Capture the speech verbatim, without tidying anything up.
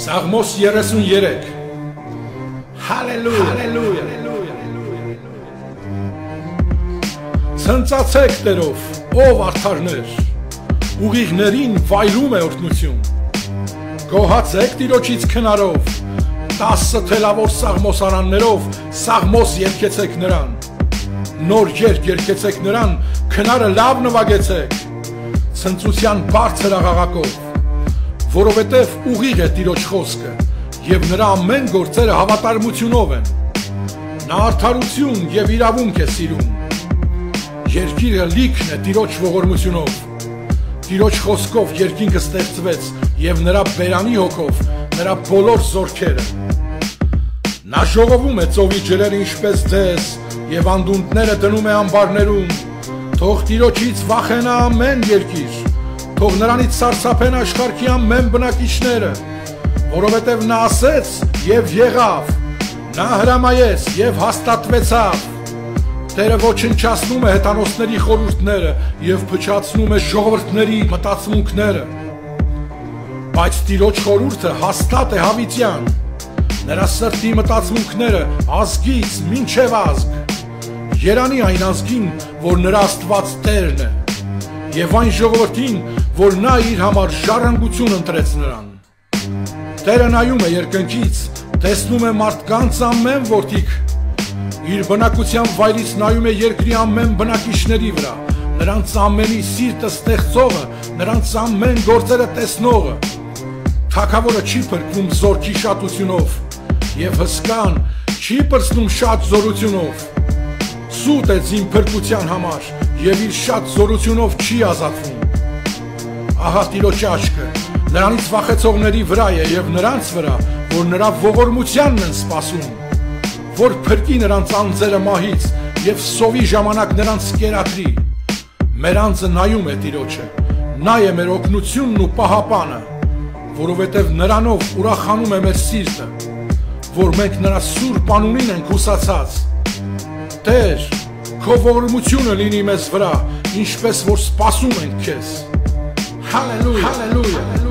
Սաղմոս երեսուներեք Հալելույա Ցնծացեք Տերով, ով արդարներ, ուղիղներին վայրում է օրհնություն Գոհացեք Տիրոջից քնարով, տասը թելավոր սաղմոսարաններով սաղմոս երգեցեք նրան Նոր երգ երգեցեք նրան, քնարը լավ նվագեցեք Ցնծության բարձր աղաղակով Որովհետև ուղիղ է Տիրոջ խոսքը և նրա ամեն գործերը հավատարմությունով են Նա արդարություն և իրավունք է սիրում Երկիրը լիքն է Տիրոջ ողորմությունով Տիրոջ խոսքով երկինքը ստեղծվեց և նրա բերանի հոգով նրա բոլոր զորքերը Նա ժողովում է ծովի ջրերը ինչպես ձեզ և անդունդները դնում է ամբարներում Թող Տիրոջից վախենա ամեն երկիր Թող նրանից սարսափեն աշխարհի ամեն բնակիչները, որովհետև նա ասեց և եղավ, նա հրամայեց և հաստատվեցավ, Տերը ոչնչացնում է հեթանոսների խորհուրդները և փչացնում է ժողովուրդների մտածմունքները, բայց Տիրոջ խորհուրդը հաստատ է հավիտյան, նրա սրտի մտածմունքները ազգից մինչև ազգ, երանի այն ազգին, որ նրա Աստված Տերն է, և այն ժողովրդին, որ նա իր համար ժառանգություն ընտրեց նրան։ Տերը նայում է երկնքից, տեսնում է մարդկանց ամեն որդիք, իր բնակության վայրից նայում է երկրի ամեն բնակիչների վրա, նրանց ամենի սիրտը ստեղծողը, նրանց ամեն գործերը տեսնողը։ Թագավորը չի փրկվում զորքի շատությունով, և հսկան չի պրծնում շատ զորությունով։ Սուտ է ձին փրկության համար, և իր շատ զորությունով չի ազատվում։ Ահա Տիրոջ աչքը, նրանից վախեցողների վրա է և նրանց վրա, որ նրա ողորմությանն են սպասում, որ փրկի նրանց անձերը մահից և սովի ժամանակ նրանց կերակրի։ Մեր անձը նայում է Տիրոջը, նա է մեր օգնությունն ու պահապանը, որովհետև նրանով ուրախանում է մեր սիրտը, որ մենք նրա սուրբ անունին ենք հուսացած։ Տեր, քո ողորմությունը լինի մեզ վրա, ինչպես որ սպասում ենք քեզ։ Hallelujah, hallelujah.